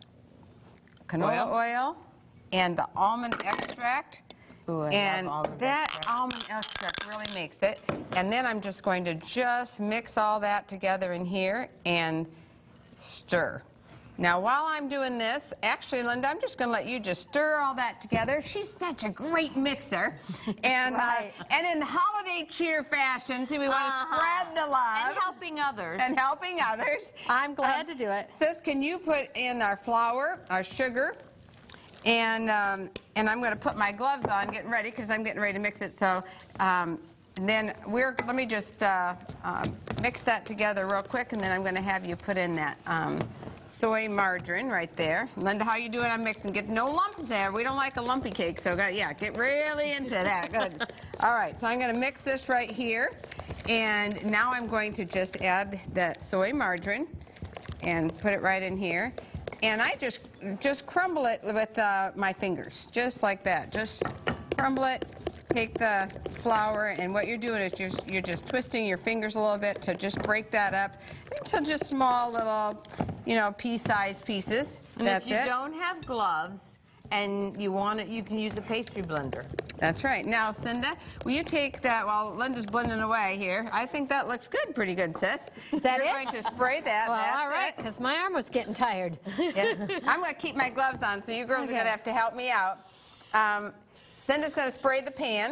canola oil, and the almond extract. Ooh, I and love almond that extract. almond extract really makes it. And then I'm just going to just mix all that together in here and stir. Now, while I'm doing this, actually, Linda, I'm just going to let you just stir all that together. She's such a great mixer. And, Right. uh, and in holiday cheer fashion, see, we want to Uh-huh. spread the love. And helping others. And helping others. I'm glad Um, to do it. Sis, can you put in our flour, our sugar, and um, and I'm going to put my gloves on, getting ready, because I'm getting ready to mix it. So um, and then we're, let me just uh, uh, mix that together real quick, and then I'm going to have you put in that um, soy margarine right there. Linda, how you doing on mixing? Get no lumps there. We don't like a lumpy cake, so got, yeah, get really into that. Good. All right, so I'm going to mix this right here, and now I'm going to just add that soy margarine and put it right in here. And I just just crumble it with uh, my fingers, just like that. Just crumble it. Take the flour, and what you're doing is just you're just twisting your fingers a little bit to just break that up into just small little, you know, pea-sized pieces. And That's if you it. don't have gloves and you want it, you can use a pastry blender. That's right. Now, Cinda, will you take that while Linda's blending away here? I think that looks good, pretty good, sis. Is that You're it? going to spray that. Well, That's all right, it. because my arm was getting tired. Yes. I'm going to keep my gloves on, so you girls Okay. are going to have to help me out. Um, Cinda's going to spray the pan.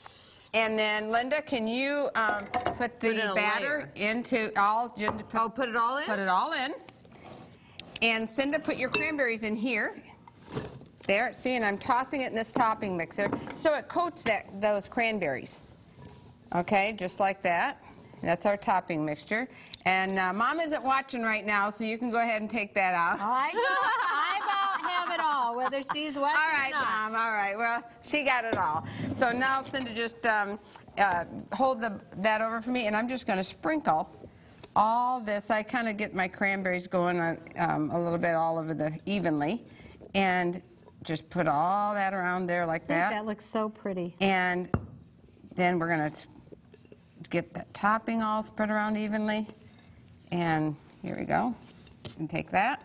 And then, Linda, can you um, put the Put in a batter into all? Just put, Oh, put it all in? Put it all in. And Cinda, put your cranberries in here. There, see, and I'm tossing it in this topping mixer so it coats that those cranberries. Okay, just like that. That's our topping mixture. And uh, Mom isn't watching right now, so you can go ahead and take that out. I, go, I about have it all, whether she's watching All right, or not. Mom, all right. Well, she got it all. So now, Cinda, just um, uh, hold the, that over for me, and I'm just going to sprinkle all this. I kind of get my cranberries going on, um, a little bit all over the evenly, and just put all that around there like I think that. that looks so pretty. And then we're going to get that topping all spread around evenly. And here we go. And take that.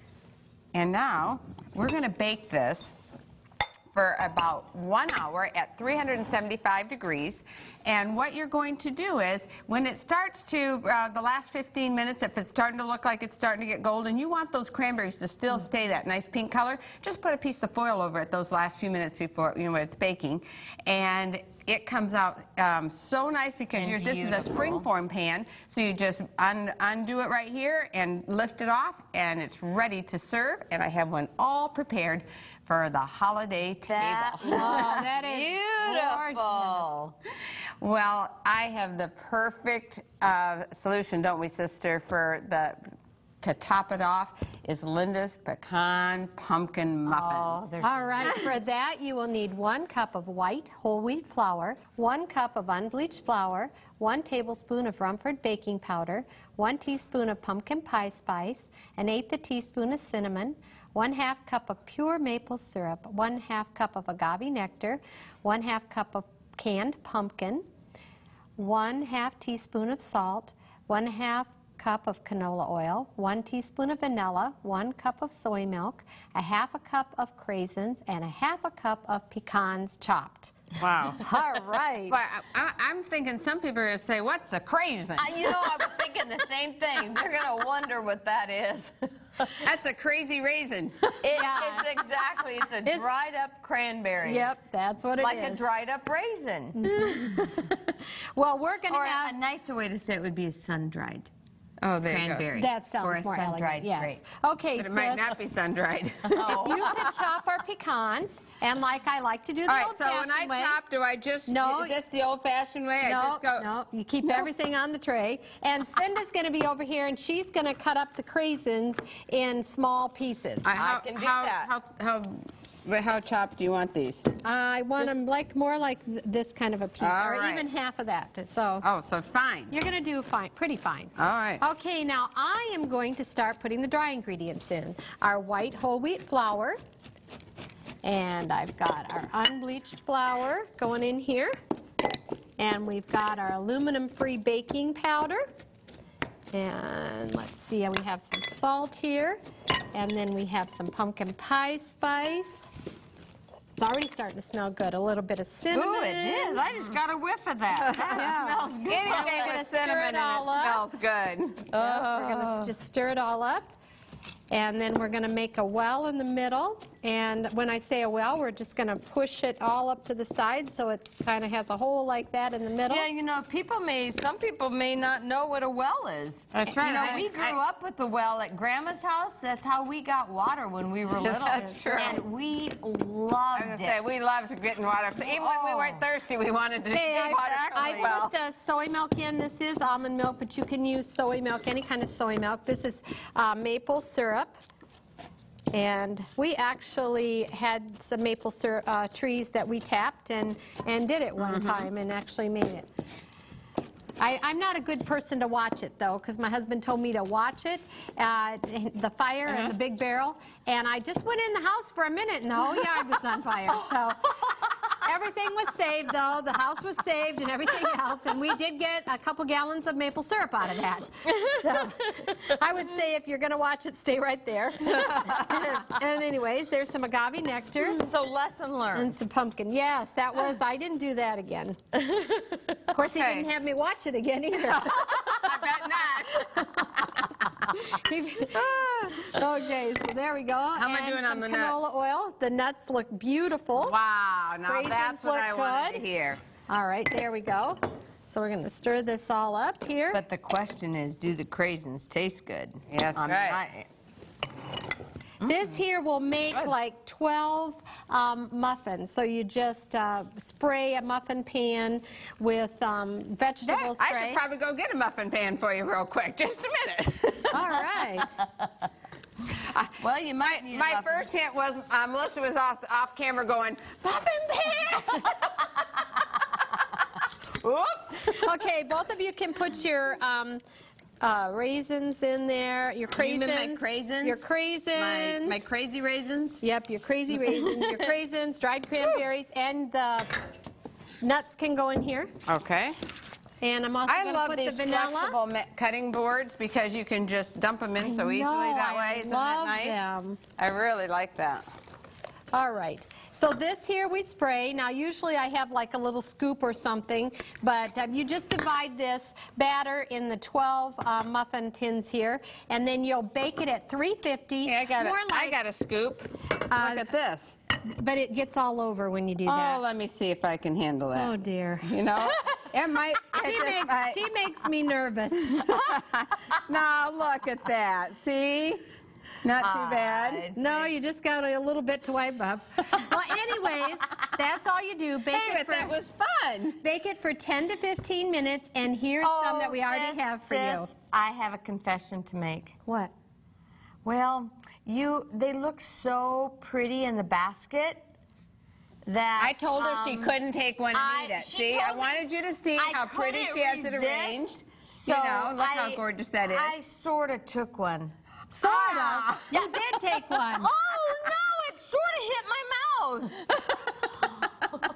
And now we're going to bake this for about one hour at three hundred seventy-five degrees. And what you're going to do is, when it starts to, uh, the last fifteen minutes, if it's starting to look like it's starting to get golden, you want those cranberries to still stay that nice pink color, just put a piece of foil over it those last few minutes before, you know, when it's baking. And it comes out um, so nice because And you're, this is a beautiful. springform pan, so you just un undo it right here and lift it off, and it's ready to serve. And I have one all prepared for the holiday table. That Oh, that is beautiful. gorgeous. Well, I have the perfect uh, solution, don't we, sister, for the to top it off is Linda's pecan pumpkin muffins. Oh, they're All right, for that you will need one cup of white whole wheat flour, one cup of unbleached flour, one tablespoon of Rumford baking powder, one teaspoon of pumpkin pie spice, an eighth a teaspoon of cinnamon, one half cup of pure maple syrup, one half cup of agave nectar, one half cup of canned pumpkin, one half teaspoon of salt, one half cup of canola oil, one teaspoon of vanilla, one cup of soy milk, a half a cup of craisins, and a half a cup of pecans chopped. Wow. All right. But I, I'm thinking some people are going to say, what's a craisin? I, you know, I was thinking the same thing. They're going to wonder what that is. That's a crazy raisin. It, Yeah. It's exactly, it's a It's- dried up cranberry. Yep, that's what it is. Like a dried up raisin. Well, we're going to Or a, have... a nicer way to say it would be a sun-dried Oh, there cranberry. you go. That sounds or a more sun-dried elegant, yes. grape. Okay, But it sis, might not be sun-dried. Oh. you could chop our pecans, and like I like to do the All right, so when I old-fashioned way. chop, do I just, No, is this the old-fashioned way? I No, just go, no, you keep everything on the tray. And Cinda's going to be over here, and she's going to cut up the craisins in small pieces. I, how, can do how, that. How, how, how, how chopped do you want these? I want Just- them like more like th this kind of a piece, All or right. even half of that. So Oh, so fine. you're going to do fine, pretty fine. All right. Okay, now I am going to start putting the dry ingredients in. Our white whole wheat flour, and I've got our unbleached flour going in here, and we've got our aluminum-free baking powder, and let's see, we have some salt here, and then we have some pumpkin pie spice. It's already starting to smell good. A little bit of cinnamon. Ooh, it is. I just got a whiff of that. That Yeah. smells good. Anything gonna with stir it cinnamon in it all up. smells good. We're going to just stir it all up. And then we're going to make a well in the middle. And when I say a well, we're just going to push it all up to the side so it kind of has a hole like that in the middle. Yeah, you know, people may, some people may not know what a well is. That's right. You know, I- we grew I- up with the well at Grandma's house. That's how we got water when we were little. That's true. And we I was loved going to it. say, we loved getting water. So even when we weren't thirsty, we wanted to Okay, get I, water I from the well. put the soy milk in. This is almond milk, but you can use soy milk, any kind of soy milk. This is uh, maple syrup. And we actually had some maple syrup uh, trees that we tapped and, and did it one Mm-hmm. time and actually made it. I, I'm not a good person to watch it, though, because my husband told me to watch it, uh, the fire Uh-huh. and the big barrel, and I just went in the house for a minute, and the whole yard was on fire. So everything was saved, though. The house was saved and everything else, and we did get a couple gallons of maple syrup out of that. So I would say if you're going to watch it, stay right there. And anyways, there's some agave nectar. So lesson learned. And some pumpkin. Yes, that was, I didn't do that again. Of course, he Okay. didn't have me watch it again either. I bet not. Okay, so there we go. How am I And doing on some the canola nuts? oil. The nuts look beautiful. Wow, now Raisins that's what look I wanted to good. hear. All right, there we go. So we're going to stir this all up here. But the question is, do the craisins taste good? Yeah, that's I mean, right. I- This here will make Good. like twelve um, muffins. So you just uh, spray a muffin pan with um, vegetable I spray. should probably go get a muffin pan for you real quick. Just a minute. All right. well, you might My, need a my muffin. first hint was uh, Melissa was off, off camera going, muffin pan! Oops. Okay, both of you can put your um, uh, raisins in there. Your You mean craisins. my craisins? Your craisins. My, my crazy raisins? Yep, your crazy raisins, your craisins, dried cranberries, and the nuts can go in here. Okay. And I'm also I going to love put these the vanilla. flexible ma- cutting boards because you can just dump them in so I easily know, that I way. Isn't love that nice? them. I really like that. All right. So this here we spray. Now usually I have like a little scoop or something, but um, you just divide this batter in the twelve uh, muffin tins here, and then you'll bake it at three fifty. Hey, I got a, more I like, got a scoop. Uh, Look at this. But it gets all over when you do Oh, that. let me see if I can handle that. Oh dear. You know, it might. It She just makes, might- she makes me nervous. Now look at that. See, not too bad. I'd No, say- you just got a little bit to wipe up. Well, anyways, that's all you do. Bake Hey, it but for that was fun. bake it for ten to fifteen minutes, and here's some that we already sis, have for sis, you. I have a confession to make. What? Well, you, they look so pretty in the basket that I told her she um, couldn't take one and I- eat it. she See, I told me wanted you to see I how pretty couldn't she has it resist, arranged. So you know, look how I- gorgeous that is. I sort of took one. Sort Ah. of. You did take one. Oh no! It sort of hit my mouth.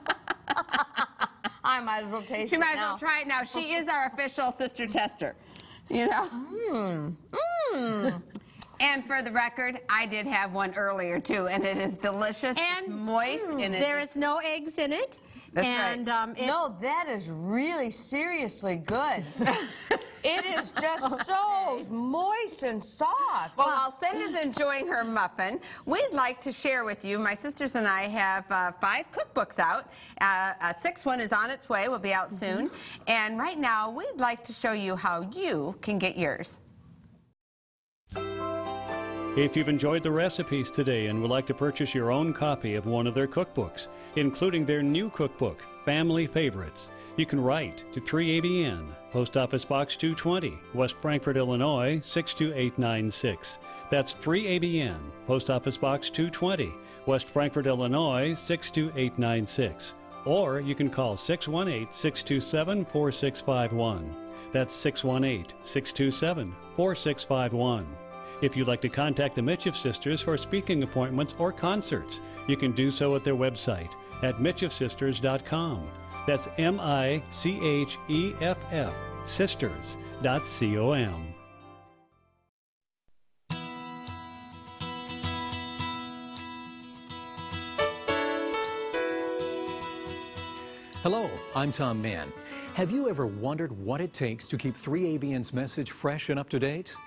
I might as well taste She it might as now. well try it now. She is our official sister tester. You know? Mmm. Mmm. And for the record, I did have one earlier too, and it is delicious. it's And moist, and it There is no eggs in it. That's and right. um, it, No, that is really seriously good. It is just so moist and soft. Well, while Cinda's enjoying her muffin, we'd like to share with you, my sisters and I have uh, five cookbooks out. Uh, a sixth one is on its way, will be out soon. And right now, we'd like to show you how you can get yours. If you've enjoyed the recipes today and would like to purchase your own copy of one of their cookbooks, including their new cookbook, Family Favorites, you can write to three A B N, Post Office Box two twenty, West Frankfort, Illinois, six two eight nine six. That's three A B N, Post Office Box two twenty, West Frankfort, Illinois, six two eight nine six. Or you can call six one eight, six two seven, four six five one. That's six one eight, six two seven, four six five one. If you'd like to contact the Micheff sisters for speaking appointments or concerts, you can do so at their website at micheff sisters dot com. That's M I C H E F F, sisters dot com. Hello, I'm Tom Mann. Have you ever wondered what it takes to keep three A B N's message fresh and up to date?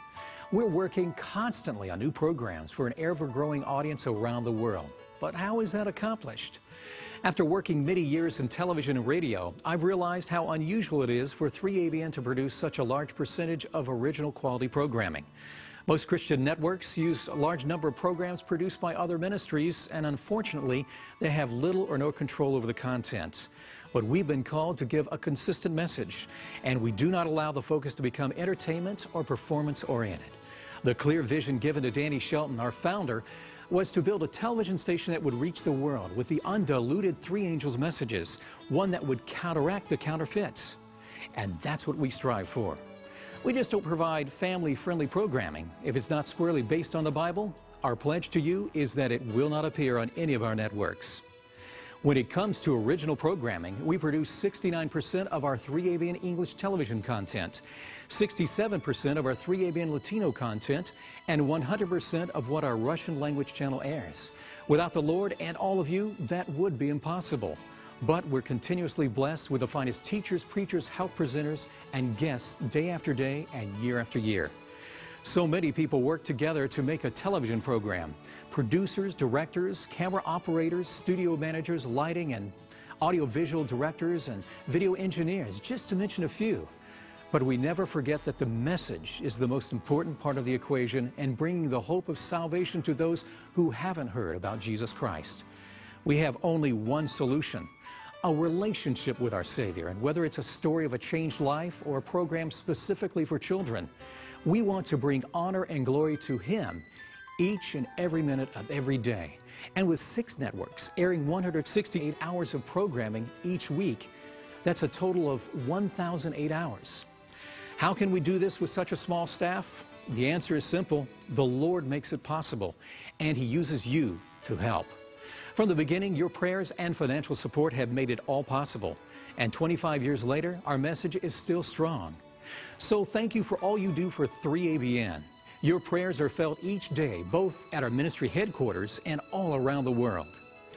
We're working constantly on new programs for an ever-growing audience around the world. But how is that accomplished? After working many years in television and radio, I've realized how unusual it is for three A B N to produce such a large percentage of original quality programming. Most Christian networks use a large number of programs produced by other ministries, and unfortunately, they have little or no control over the content. But we've been called to give a consistent message, and we do not allow the focus to become entertainment or performance-oriented. The clear vision given to Danny Shelton, our founder, was to build a television station that would reach the world with the undiluted Three Angels messages, one that would counteract the counterfeits. And that's what we strive for. We just don't provide family-friendly programming. If it's not squarely based on the Bible, our pledge to you is that it will not appear on any of our networks. When it comes to original programming, we produce sixty-nine percent of our three A B N English television content, sixty-seven percent of our three A B N Latino content, and one hundred percent of what our Russian language channel airs. Without the Lord and all of you, that would be impossible. But we're continuously blessed with the finest teachers, preachers, health presenters, and guests day after day and year after year. So many people work together to make a television program. Producers, directors, camera operators, studio managers, lighting and audiovisual directors, and video engineers, just to mention a few. But we never forget that the message is the most important part of the equation and bringing the hope of salvation to those who haven't heard about Jesus Christ. We have only one solution: a relationship with our Savior. And whether it's a story of a changed life or a program specifically for children, we want to bring honor and glory to Him each and every minute of every day. And with six networks airing one hundred sixty-eight hours of programming each week, that's a total of one thousand eight hours. How can we do this with such a small staff? The answer is simple: the Lord makes it possible, and He uses you to help. From the beginning, your prayers and financial support have made it all possible. And twenty-five years later, our message is still strong. So thank you for all you do for three A B N. Your prayers are felt each day, both at our ministry headquarters and all around the world.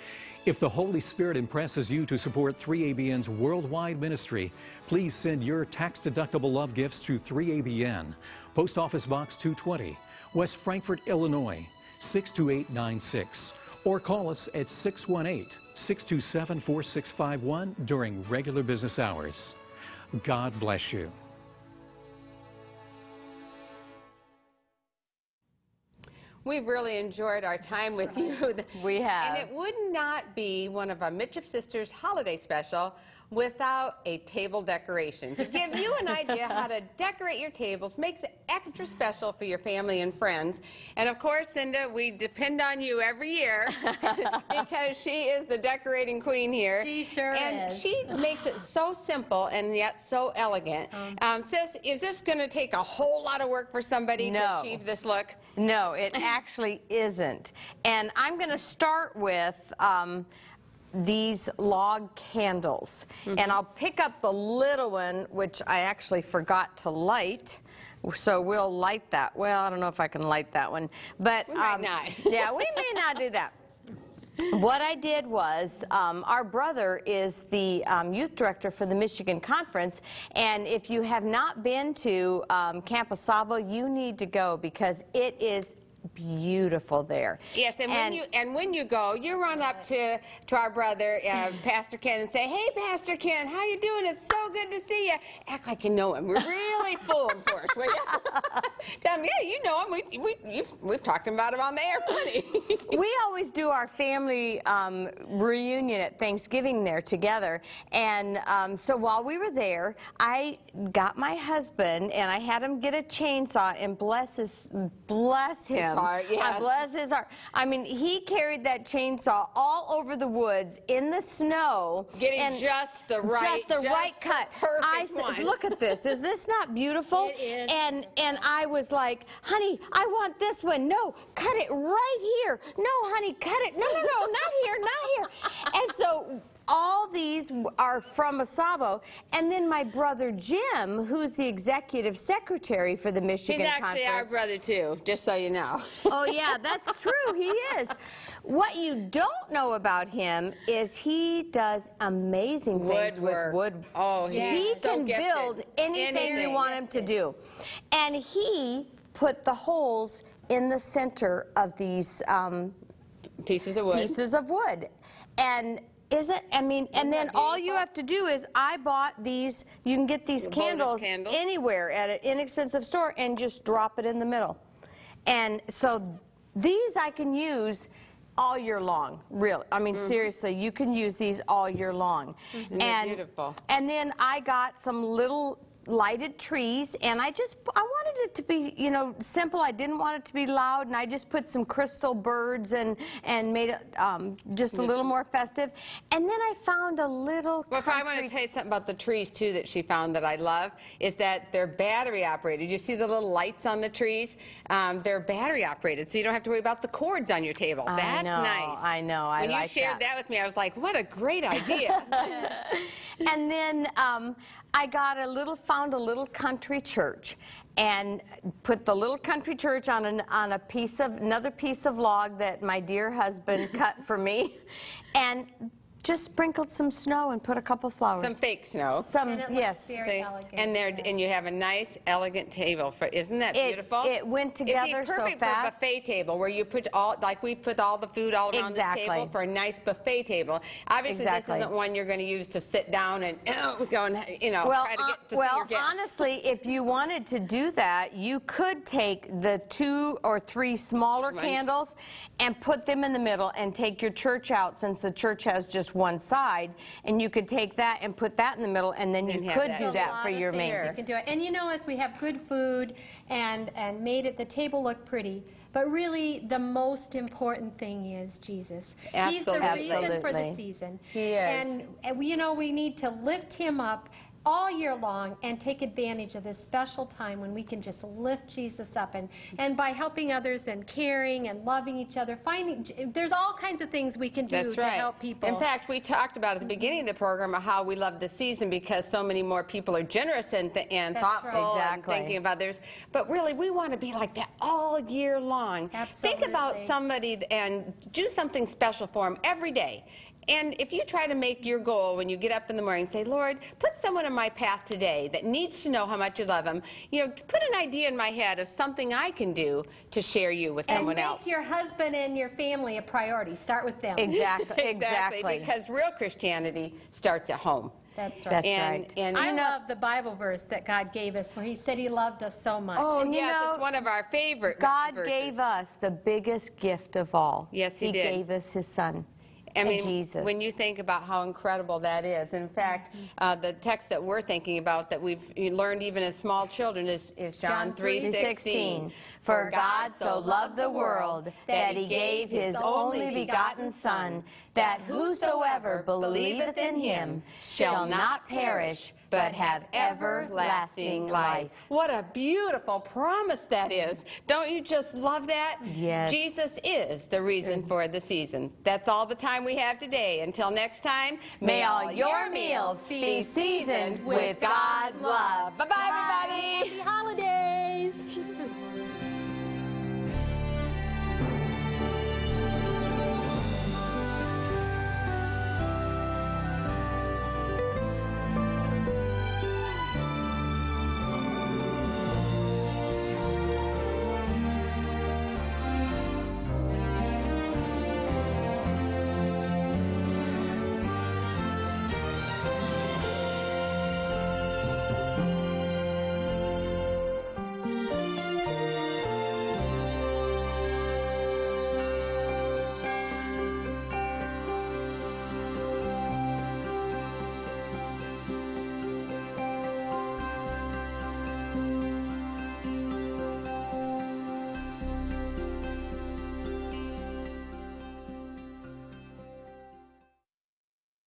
If the Holy Spirit impresses you to support three A B N's worldwide ministry, please send your tax-deductible love gifts to three A B N, Post Office Box two twenty, West Frankfort, Illinois, six two eight nine six. Or call us at six one eight, six two seven, four six five one during regular business hours. God bless you. We've really enjoyed our time with you. We have. And it would not be one of our Micheff Sisters holiday special without a table decoration. To give you an idea how to decorate your tables makes it extra special for your family and friends. And of course, Cinda, we depend on you every year because she is the decorating queen here. She sure and is. she makes it so simple and yet so elegant. Um, um, sis, is this going to take a whole lot of work for somebody No. to achieve this look? No, it actually isn't. And I'm going to start with um, these log candles. Mm-hmm. And I'll pick up the little one, which I actually forgot to light. So we'll light that. Well, I don't know if I can light that one. But we might um, not. Yeah, we may not do that. What I did was, um, our brother is the um, youth director for the Michigan Conference, and if you have not been to um, Camp Osabo, you need to go because it is beautiful there. Yes, and, and when you and when you go, you run up to to our brother, uh, Pastor Ken, and say, "Hey, Pastor Ken, how you doing? It's so good to see you." Act like you know him. We're really full, of course. Will you? Tell him, yeah, you know him. We we you've, we've talked about him on the air plenty. We always do our family um, reunion at Thanksgiving there together, and um, so while we were there, I got my husband and I had him get a chainsaw and bless his bless him. His heart, yes. I bless his heart. I mean, he carried that chainsaw all over the woods in the snow, Getting and just the right, just the just right the cut. perfect I said, one. look at this. Is this not beautiful? It is. And and I was like, honey, I want this one. No, cut it right here. No, honey, cut it. No, no, no, not here, not here. And so all these are from Osabo. And then my brother Jim, who's the executive secretary for the Michigan He's actually Conference. our brother too, just so you know. Oh yeah, that's true, he is. What you don't know about him is he does amazing things Woodwork. with wood. Oh, He he's so can gifted. build anything you Anything. want him to do. And he put the holes in the center of these um, Pieces of wood. pieces of wood. And isn't, I mean, and then all you have to do is, I bought these, you can get these candles, candles anywhere at an inexpensive store, and just drop it in the middle. And so these I can use all year long, really. I mean, mm-hmm. seriously, you can use these all year long. Mm-hmm. And, beautiful. And then I got some little lighted trees, and I just, I wanted it to be, you know, simple. I didn't want it to be loud, and I just put some crystal birds and, and made it um, just a little more festive. And then I found a little Well, if I want to tell you something about the trees, too, that she found that I love, is that they're battery operated. You see the little lights on the trees? Um, they're battery operated, so you don't have to worry about the cords on your table. I That's know, nice. I know, I when like you shared that. that with me, I was like, what a great idea. And then um, I got a little, found a little country church, and put the little country church on an, on a piece of another piece of log that my dear husband cut for me, and just sprinkled some snow and put a couple flowers. Some fake snow. Some, And it looks yes. very See? elegant, And there, yes. and you have a nice, elegant table. For isn't that It- beautiful? it went together It'd be so perfect fast. for a buffet table, where you put all, like we put all the food all around Exactly. this table for a nice buffet table. Obviously, Exactly. this isn't one you're going to use to sit down and uh, go and you know Well, try to uh, get to well, see your guests. honestly, if you wanted to do that, you could take the two or three smaller Nice. candles and put them in the middle, and take your church out, since the church has just one side, and you could take that and put that in the middle, and then And you have could that. do There's a that lot for of your things main. you can do it. And you know, as we have good food and and made it the table look pretty, but really the most important thing is Jesus. He's the Absolutely. reason for the Absolutely. season. He is. And, and we, you know, we need to lift him up all year long and take advantage of this special time when we can just lift Jesus up, and and by helping others and caring and loving each other, finding there's all kinds of things we can do That's to right. help people. In fact, we talked about at the beginning of the program how we love the season because so many more people are generous and, th and That's thoughtful right. and Exactly. thinking of others. But really, we want to be like that all year long. Think about Absolutely. somebody and do something special for them every day. And if you try to make your goal when you get up in the morning, say, Lord, put someone in my path today that needs to know how much you love them. You know, put an idea in my head of something I can do to share you with and someone make else. your husband and your family a priority. Start with them. Exactly. Exactly, Exactly. because real Christianity starts at home. That's right. That's and, right. And I you know- love the Bible verse that God gave us where he said he loved us so much. Oh, And you yes, know, it's one of our favorite God verses. gave us the biggest gift of all. Yes, he He did. gave us his son. I mean, Jesus. when you think about how incredible that is. In fact, uh, the text that we're thinking about that we've learned even as small children is, is John John three three sixteen. For God so loved the world that he gave his only begotten Son, that whosoever believeth in him shall not perish, but have everlasting life. What a beautiful promise that is. Don't you just love that? Yes. Jesus is the reason for the season. That's all the time we have today. Until next time, May all your meals be seasoned with God's love. Bye-bye, everybody. Happy holidays.